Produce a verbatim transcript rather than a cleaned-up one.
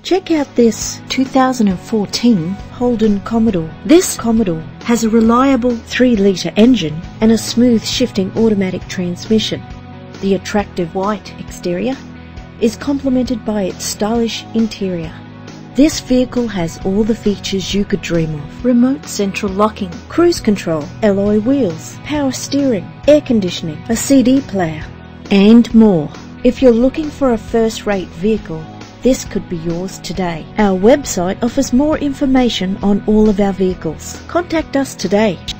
Check out this two thousand fourteen Holden Commodore. This Commodore has a reliable three litre engine and a smooth shifting automatic transmission. The attractive white exterior is complemented by its stylish interior. This vehicle has all the features you could dream of: remote central locking, cruise control, alloy wheels, power steering, air conditioning, a C D player, and more. If you're looking for a first-rate vehicle, this could be yours today. Our website offers more information on all of our vehicles. Contact us today.